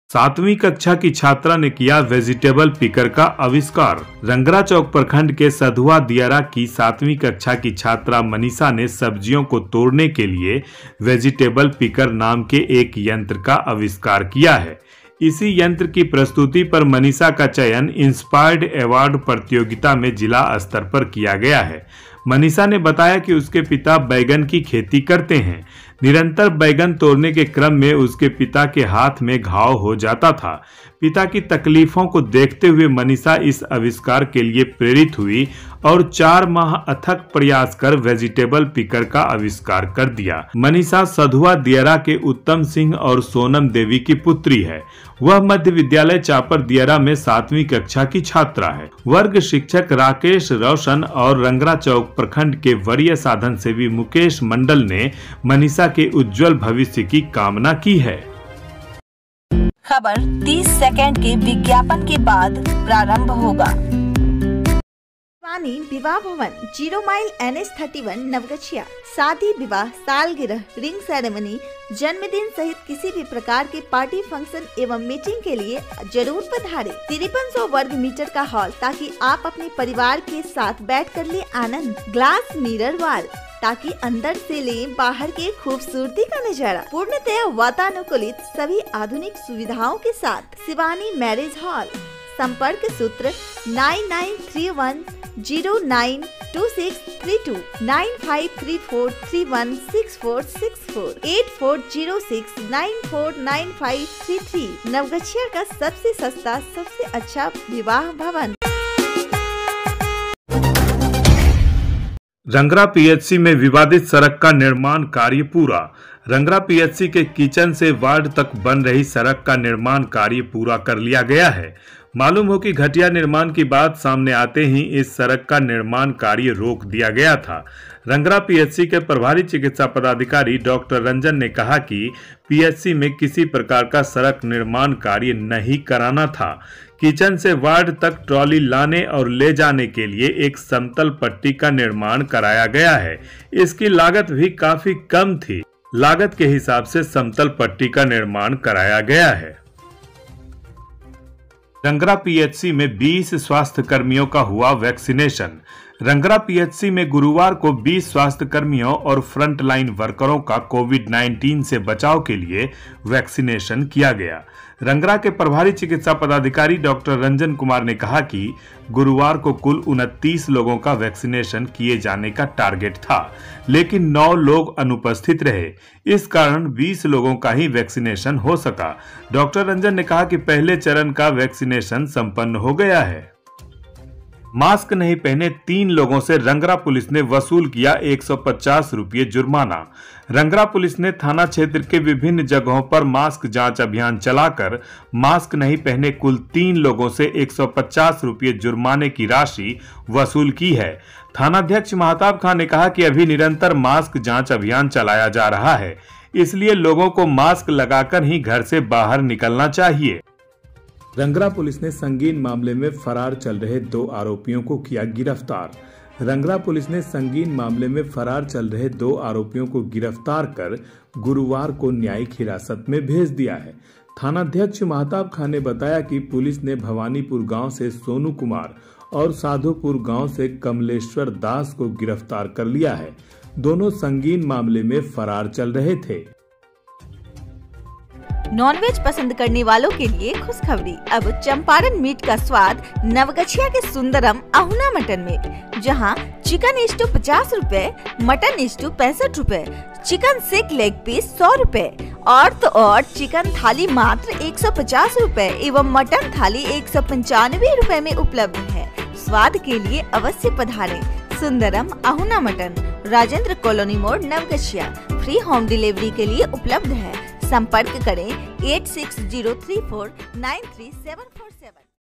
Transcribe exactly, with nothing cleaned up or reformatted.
सातवीं कक्षा की छात्रा ने किया वेजिटेबल पिकर का आविष्कार। रंगरा चौक प्रखंड के सधुआ दियारा की सातवीं कक्षा की छात्रा मनीषा ने सब्जियों को तोड़ने के लिए वेजिटेबल पिकर नाम के एक यंत्र का आविष्कार किया है। इसी यंत्र की प्रस्तुति पर मनीषा का चयन इंस्पायर्ड अवार्ड प्रतियोगिता में जिला स्तर पर किया गया है। मनीषा ने बताया कि उसके पिता बैगन की खेती करते हैं। निरंतर बैगन तोड़ने के क्रम में उसके पिता के हाथ में घाव हो जाता था। पिता की तकलीफों को देखते हुए मनीषा इस आविष्कार के लिए प्रेरित हुई और चार माह अथक प्रयास कर वेजिटेबल पिकर का आविष्कार कर दिया। मनीषा सधुआ दियारा के उत्तम सिंह और सोनम देवी की पुत्री है। वह मध्य विद्यालय चापर दियारा में सातवीं कक्षा की छात्रा है। वर्ग शिक्षक राकेश रोशन और रंगरा चौक प्रखंड के वरीय साधन सेवी मुकेश मंडल ने मनीषा के उज्जवल भविष्य की कामना की है। खबर तीस सेकंड के विज्ञापन के बाद प्रारंभ होगा। Shivani Vivah Bhavan, zero mile N H thirty one Naugachia. शादी, विवाह, सालगिरह, रिंग सेरेमनी, जन्मदिन सहित किसी भी प्रकार के पार्टी फंक्शन एवं मीटिंग के लिए जरूर पधारें। तिरपन सौ वर्ग मीटर का हॉल, ताकि आप अपने परिवार के साथ बैठ कर ले आनंद। ग्लास मिरर वाल, ताकि अंदर से ले बाहर के खूबसूरती का नजारा। पूर्णतया वातानुकूलित सभी आधुनिक सुविधाओं के साथ शिवानी मैरिज हॉल। संपर्क सूत्र nine nine three one zero nine two six three two, nine five three four three one six four six four, eight four zero six nine four nine five three three. Naugachia का सबसे सस्ता, सबसे अच्छा विवाह भवन। Rangra PHC में विवादित सड़क का निर्माण कार्य पूरा। रंगरा पीएचसी के किचन से वार्ड तक बन रही सड़क का निर्माण कार्य पूरा कर लिया गया है। मालूम हो कि घटिया निर्माण की बात सामने आते ही इस सड़क का निर्माण कार्य रोक दिया गया था। रंगरा पीएचसी के प्रभारी चिकित्सा पदाधिकारी डॉक्टर रंजन ने कहा कि पीएचसी में किसी प्रकार का सड़क निर्माण कार्य नहीं कराना था। किचन से वार्ड तक ट्रॉली लाने और ले जाने के लिए एक समतल पट्टी का निर्माण कराया गया है। इसकी लागत भी काफी कम थी। लागत के हिसाब से समतल पट्टी का निर्माण कराया गया है। रंगरा पीएचसी में बीस स्वास्थ्य कर्मियों का हुआ वैक्सीनेशन। रंगरा पीएचसी में गुरुवार को बीस स्वास्थ्य कर्मियों और फ्रंट लाइन वर्करों का कोविड नाइन्टीन से बचाव के लिए वैक्सीनेशन किया गया। रंगरा के प्रभारी चिकित्सा पदाधिकारी डॉक्टर रंजन कुमार ने कहा कि गुरुवार को कुल उनतीस लोगों का वैक्सीनेशन किए जाने का टारगेट था, लेकिन नौ लोग अनुपस्थित रहे। इस कारण बीस लोगों का ही वैक्सीनेशन हो सका। डॉक्टर रंजन ने कहा कि पहले चरण का वैक्सीनेशन संपन्न हो गया है। मास्क नहीं पहने तीन लोगों से रंगरा पुलिस ने वसूल किया एक सौ पचास रुपये जुर्माना। रंगरा पुलिस ने थाना क्षेत्र के विभिन्न जगहों पर मास्क जांच अभियान चलाकर मास्क नहीं पहने कुल तीन लोगों से एक सौ पचास रुपये जुर्माने की राशि वसूल की है। थानाध्यक्ष महताब खान ने कहा कि अभी निरंतर मास्क जांच अभियान चलाया जा रहा है, इसलिए लोगों को मास्क लगाकर ही घर से बाहर निकलना चाहिए। रंगरा पुलिस ने संगीन मामले में फरार चल रहे दो आरोपियों को किया गिरफ्तार। रंगरा पुलिस ने संगीन मामले में फरार चल रहे दो आरोपियों को गिरफ्तार कर गुरुवार को न्यायिक हिरासत में भेज दिया है। थानाध्यक्ष महताब खान ने बताया कि पुलिस ने भवानीपुर गांव से सोनू कुमार और साधुपुर गांव से कमलेश्वर दास को गिरफ्तार कर लिया है। दोनों संगीन मामले में फरार चल रहे थे। नॉनवेज पसंद करने वालों के लिए खुशखबरी। अब चंपारण मीट का स्वाद नवगछिया के सुंदरम अहुना मटन में, जहां चिकन स्टू पचास रूपए, मटन स्टू पैंसठ रूपए, चिकन सिक लेग पीस सौ रूपए और तो और चिकन थाली मात्र एक सौ पचास रूपए एवं मटन थाली एक सौ पंचानवे रूपए में उपलब्ध है। स्वाद के लिए अवश्य पधारें। सुंदरम अहुना मटन, राजेंद्र कॉलोनी मोड़, नवगछिया। फ्री होम डिलीवरी के लिए उपलब्ध है। संपर्क करें eight six zero three four nine three seven four seven.